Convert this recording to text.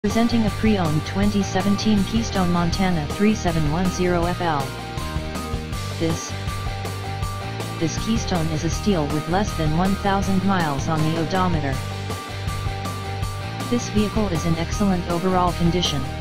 Presenting a pre-owned 2017 Keystone Montana 3710FL. This Keystone is a steal with less than 1,000 miles on the odometer. This vehicle is in excellent overall condition.